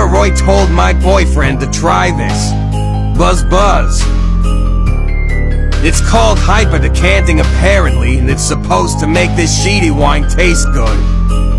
Roy told my boyfriend to try this. Buzz Buzz. It's called hyper decanting apparently, and it's supposed to make this sheety wine taste good.